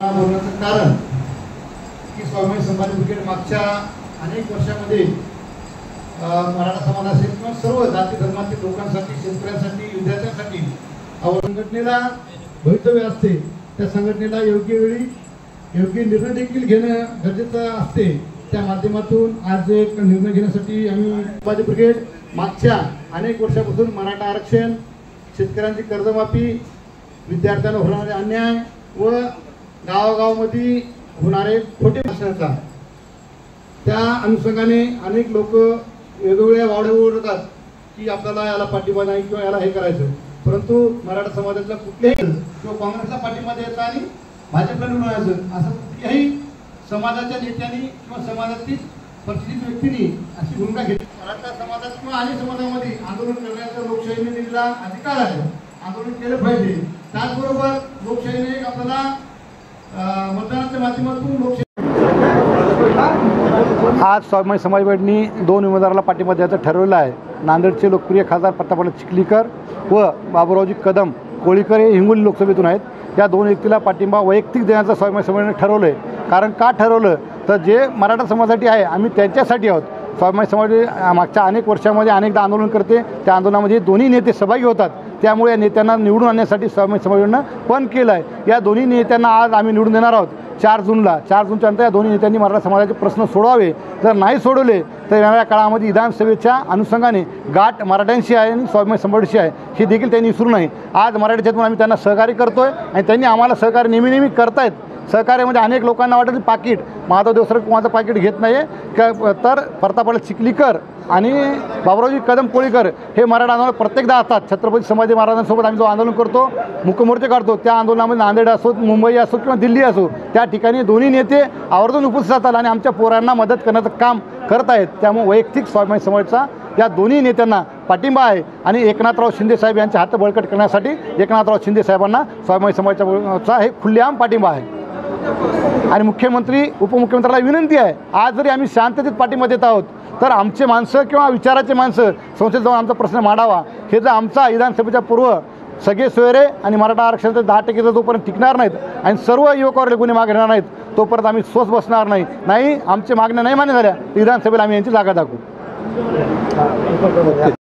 बोलण्याचं कारण की स्वाभिमानी संभाजी ब्रिगेड मागच्या अनेक वर्षांमध्ये मराठा समाज असेल किंवा सर्व जाती धर्मातील लोकांसाठी, शेतकऱ्यांसाठी, विद्यार्थ्यांसाठी संघटनेला भवितव्य असते, त्या संघटनेला योग्य वेळी योग्य निर्णय देखील घेणं गरजेचं असते। त्या माध्यमातून आज एक निर्णय घेण्यासाठी आम्ही संभाजी ब्रिगेड मागच्या अनेक वर्षापासून मराठा आरक्षण, शेतकऱ्यांची कर्जमाफी, विद्यार्थ्यांना होणारे अन्याय व गावागावामध्ये होणारे खोटे भाषणाचा त्या अनुषंगाने अनेक लोक वेगवेगळ्या वावड्या ओढतात की आपल्याला याला पाठिंबा नाही किंवा याला हे करायचं, परंतु मराठा समाजातला कुठल्याही किंवा काँग्रेसला पाठिंबा द्यायचा आणि भाजपला निवडायचं असं कुठल्याही समाजाच्या नेत्यांनी किंवा समाजातील प्रतिष्ठित व्यक्तींनी अशी भूमिका घेतली। मराठा समाजात किंवा अनेक समाजामध्ये आंदोलन करण्याचा लोकशाहीने दिलेला अधिकार आहे, आंदोलन केलं पाहिजे। त्याचबरोबर लोकशाहीने आपल्याला मतदानाच्या माध्यमातून लोकशाही आज स्वाभिमानी समाज ब्रिगेडनी 2 उमेदवाराला पाठिंबा द्यायचं ठरवलं आहे। नांदेडचे लोकप्रिय खासदार प्रतापराव चिखलीकर व बाबूरावजी कदम कोळीकर हे हिंगोली लोकसभेतून आहेत। या 2 व्यक्तीला पाठिंबा वैयक्तिक देण्याचं स्वाभिमानी समाजाने ठरवलं आहे। कारण का ठरवलं तर जे मराठा समाजासाठी आहे आम्ही त्यांच्यासाठी आहोत। स्वाभिमानी समाज मागच्या अनेक वर्षांमध्ये अनेकदा आंदोलन करते, त्या आंदोलनामध्ये दोन्ही नेते सहभागी होतात, त्यामुळे या नेत्यांना निवडून आणण्यासाठी स्वाभिमानी समाजानं पण केलं आहे। या दोन्ही नेत्यांना आज आम्ही निवडून देणार आहोत 4 जूनला। 4 जूनच्या नंतर या दोन्ही नेत्यांनी मराठा समाजाचे प्रश्न सोडवावे। जर नाही सोडवले तर येणाऱ्या काळामध्ये विधानसभेच्या अनुषंगाने गाठ मराठ्यांशी आहे आणि स्वाभिमानी समाजाशी आहे हे देखील त्यांनी विसरू नये। आज मराठ्यातून आम्ही त्यांना सहकार्य करतोय आणि त्यांनी आम्हाला सहकार्य नेहमी करतायत। सहकार्यामध्ये अनेक लोकांना वाटतं पाकिट माधव देवसर कुणाचं पाकिट घेत नाही आहे, तर प्रतापराव चिखलीकर आणि बाबूरावजी कदम कोळीकर हे मराठा आंदोलन प्रत्येकदा असतात। छत्रपती संभाजी महाराजांसोबत आम्ही जो आंदोलन करतो, मुकमोर्चे काढतो, त्या आंदोलनामध्ये नांदेड असो, मुंबई असो किंवा दिल्ली असो, त्या ठिकाणी दोन्ही नेते आवर्जून उपस्थित असतात आणि आमच्या पोरांना मदत करण्याचं काम करत आहेत। त्यामुळे वैयक्तिक स्वाभिमानी समाजाचा या दोन्ही नेत्यांना पाठिंबा आहे आणि एकनाथराव शिंदे साहेब यांचे हात बळकट करण्यासाठी एकनाथराव शिंदे साहेबांना स्वाभिमानी समाजाचा हे खुलेआम पाठिंबा आहे। आणि मुख्यमंत्री उपमुख्यमंत्र्याला विनंती आहे, आज जरी आम्ही शांततेत पाठिंबा देत आहोत तर आमचे माणसं किंवा विचाराचे माणसं संसदेत जाऊन आमचा प्रश्न मांडावा। हे जर आमचा विधानसभेच्या पूर्व सगळे सोयरे आणि मराठा आरक्षणाचा 10% जोपर्यंत टिकणार नाहीत आणि सर्व युवकावर कोणी मागे घेणार नाहीत तोपर्यंत आम्ही स्वस्त बसणार नाही। आमच्या मागण्या नाही मान्य झाल्या विधानसभेला आम्ही यांची जागा दाखवू।